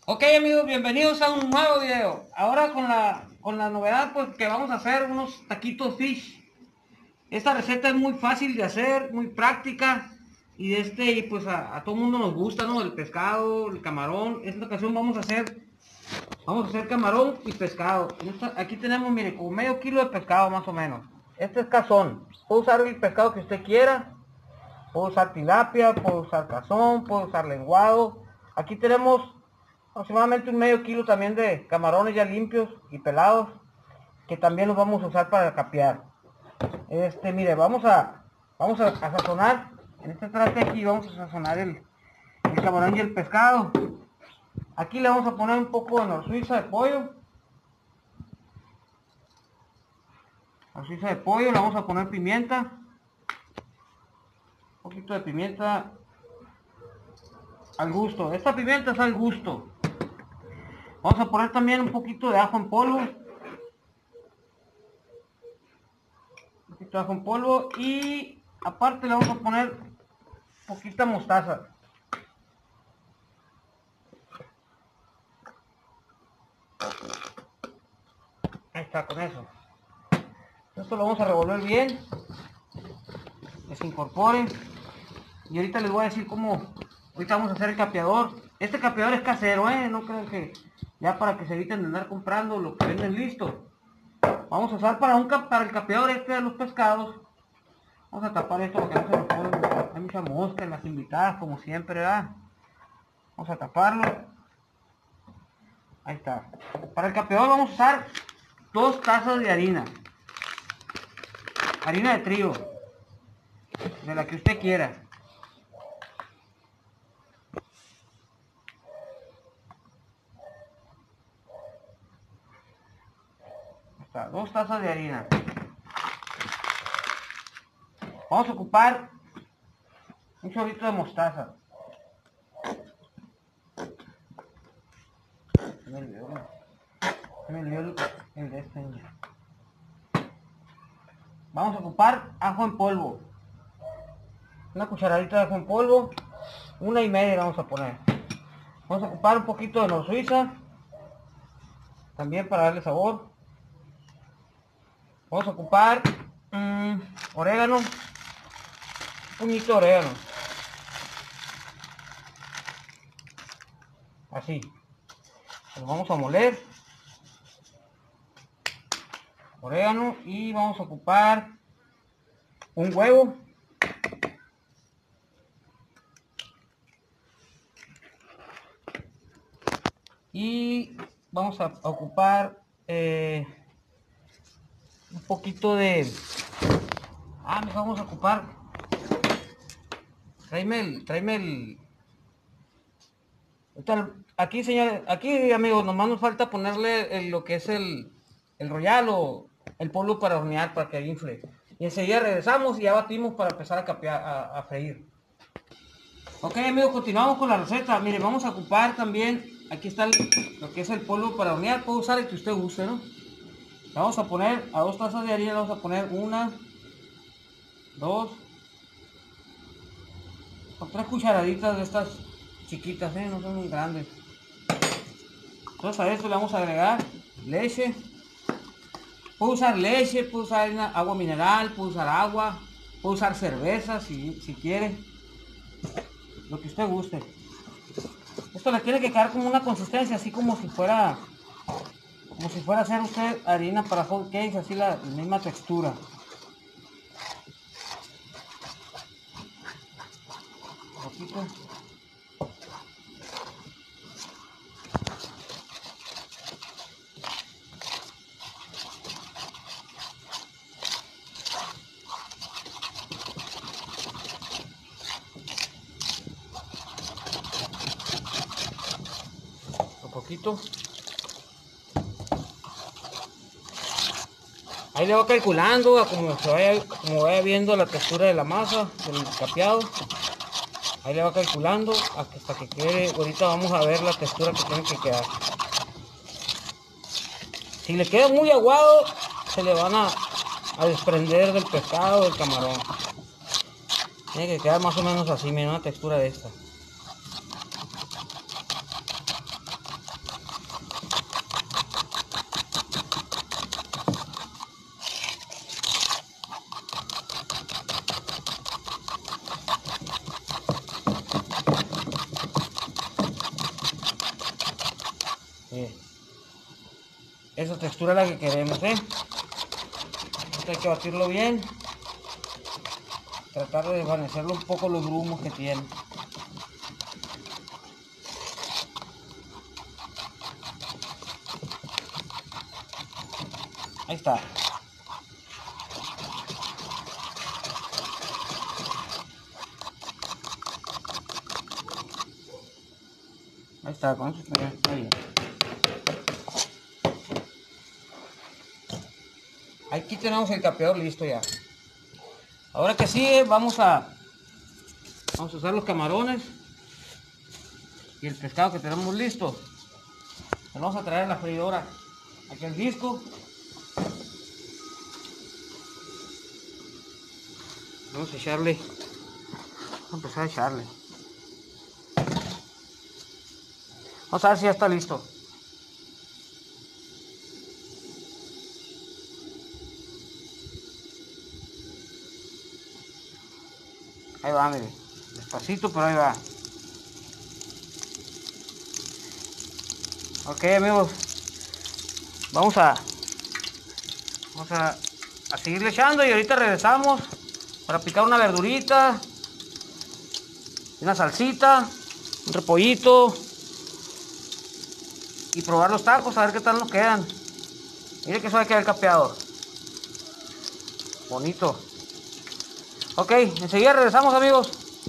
Ok amigos, bienvenidos a un nuevo video. Ahora con la novedad pues que vamos a hacer unos taquitos fish. Esta receta es muy fácil de hacer, muy práctica y pues a todo mundo nos gusta, ¿no? El pescado, el camarón. En esta ocasión vamos a hacer camarón y pescado. Aquí tenemos, mire, como medio kilo de pescado más o menos. Este es cazón. Puede usar el pescado que usted quiera. Puedo usar tilapia, puedo usar cazón, puedo usar lenguado. Aquí tenemos aproximadamente un medio kilo también de camarones ya limpios y pelados, que también los vamos a usar para capear. Mire, vamos a sazonar. En este traste aquí vamos a sazonar el camarón y el pescado. Aquí le vamos a poner un poco de nor suiza de pollo. Nor suiza de pollo, le vamos a poner pimienta. Un poquito de pimienta al gusto. Esta pimienta es al gusto. Vamos a poner también un poquito de ajo en polvo. Un poquito de ajo en polvo. Y aparte le vamos a poner poquita mostaza. Ahí está, con eso. Esto lo vamos a revolver bien. Que se incorpore. Y ahorita les voy a decir cómo. Ahorita vamos a hacer el capeador. Este capeador es casero, no creo que ya para que se eviten de andar comprando lo que venden listo. Vamos a usar para el capeador de los pescados. Vamos a tapar esto para que no se nos ponga. Hay mucha mosca en las invitadas, como siempre, ¿verdad? Vamos a taparlo. Ahí está. Para el capeador vamos a usar 2 tazas de harina. Harina de trigo. De la que usted quiera. Ahí está, 2 tazas de harina. Vamos a ocupar un chorrito de mostaza. Vamos a ocupar ajo en polvo. Una cucharadita de ajo en polvo. 1,5 vamos a poner. Vamos a ocupar un poquito de nor suiza. También para darle sabor. Vamos a ocupar orégano. Un puñito de orégano. Así. Lo vamos a moler. Orégano. Y vamos a ocupar un huevo. Y vamos a ocupar un poquito de... mejor vamos a ocupar... Tráeme el... Aquí, señores, aquí, amigos, nomás nos falta ponerle lo que es el royal o el polvo para hornear, para que infle. Y enseguida regresamos y ya batimos para empezar a capear, a freír. Ok, amigos, continuamos con la receta. Mire, vamos a ocupar también, aquí está lo que es el polvo para hornear. Puede usar el que usted guste, ¿no? Le vamos a poner a 2 tazas de harina, le vamos a poner 1, 2, o 3 cucharaditas de estas chiquitas, no son muy grandes. Entonces a esto le vamos a agregar leche. Puede usar leche, puede usar agua mineral, puede usar agua, puede usar cerveza si quiere. Lo que usted guste. Esto le tiene que quedar como una consistencia, así como si fuera a hacer usted harina para hot cakes, así la misma textura. Un poquito. Un poquito. Ahí le va calculando a como vaya viendo la textura de la masa, del capeado. Ahí le va calculando hasta que quede. Ahorita vamos a ver la textura que tiene que quedar. Si le queda muy aguado, se le van a desprender del pescado, del camarón. Tiene que quedar más o menos así, miren, una textura de esta. Esa textura es la que queremos, ¿eh? Esto hay que batirlo bien. Tratar de desvanecerlo un poco los grumos que tiene. Ahí está. Ahí está, con eso está bien. Aquí tenemos el capeador listo ya. Ahora que sigue, vamos a usar los camarones y el pescado que tenemos listo. Lo vamos a traer a la freidora. Aquí el disco. Vamos a echarle. Vamos a empezar a echarle. Vamos a ver si ya está listo. Ahí va, mire. Despacito, pero ahí va. Ok, amigos. Vamos a seguirle echando y ahorita regresamos para picar una verdurita, una salsita, un repollito y probar los tacos, a ver qué tal nos quedan. Mire que eso va a quedar el capeador. Bonito. Ok, enseguida regresamos, amigos.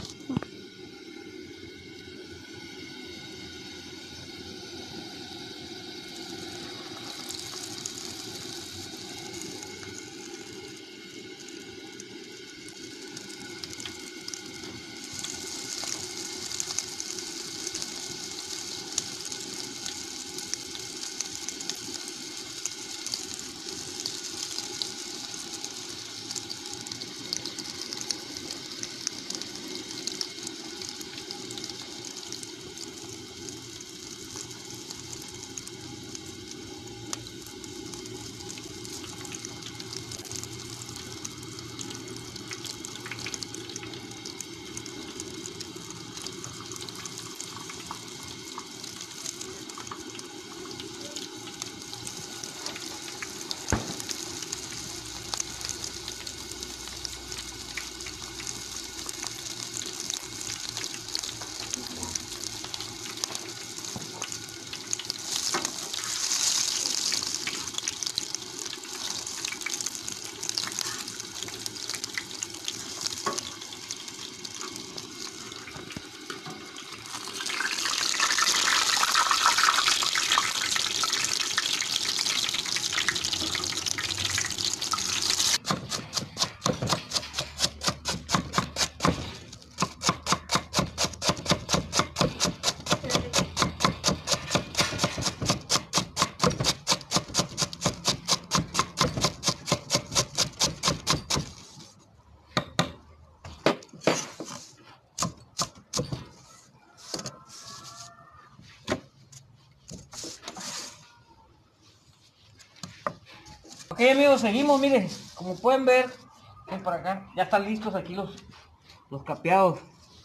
Ok, amigos, seguimos, miren, como pueden ver, ven para acá, ya están listos aquí los capeados.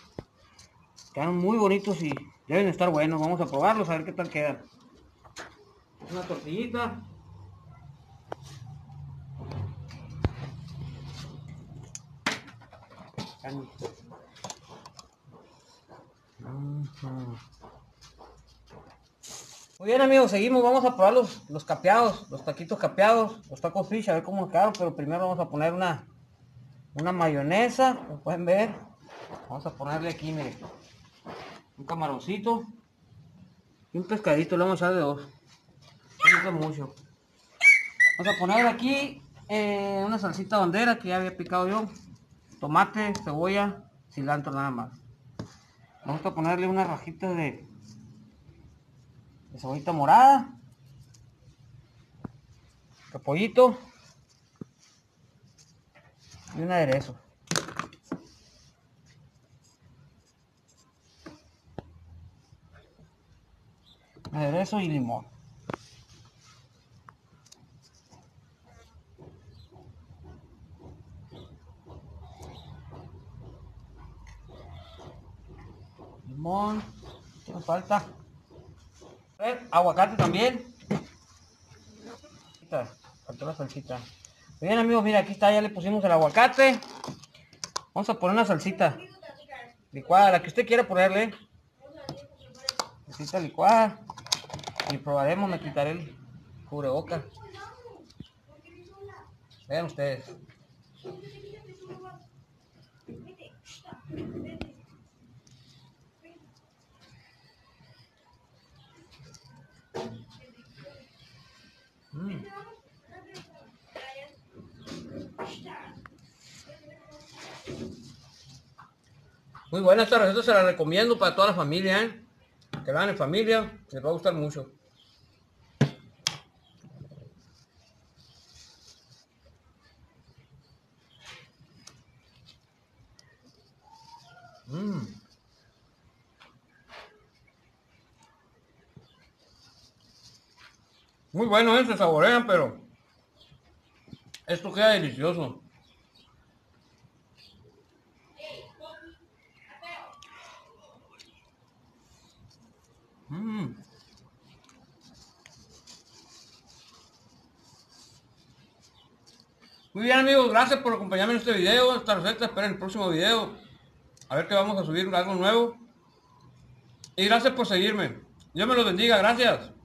Quedan muy bonitos y deben estar buenos. Vamos a probarlos, a ver qué tal quedan. Una tortillita. Muy bien, amigos, seguimos. Vamos a probar los capeados, los taquitos capeados, los tacos fish, a ver cómo quedaron. Pero primero vamos a poner una mayonesa, como pueden ver. Vamos a ponerle aquí, miren, un camaroncito y un pescadito. Le vamos a echar de dos. No gusta mucho. Vamos a poner aquí una salsita bandera que ya había picado yo. Tomate, cebolla, cilantro nada más. Vamos a ponerle unas rajitas de cebollita morada, repollito y un aderezo. Aderezo y limón. Limón, ¿qué nos falta? A ver, aguacate también. salsita. Faltó la salsita. Muy bien, amigos, mira, aquí está, ya le pusimos el aguacate. Vamos a poner una salsita licuada, la que usted quiera ponerle. Salsita licuada. Y probaremos, me quitaré el cubreboca. Vean ustedes. Muy buena esta receta, se la recomiendo para toda la familia, ¿eh? Que la hagan en familia, les va a gustar mucho. Muy bueno, se saborean, pero esto queda delicioso. Muy bien, amigos, gracias por acompañarme en este video, esta receta. Esperen el próximo video, a ver que vamos a subir algo nuevo. Y gracias por seguirme. Dios me los bendiga, gracias.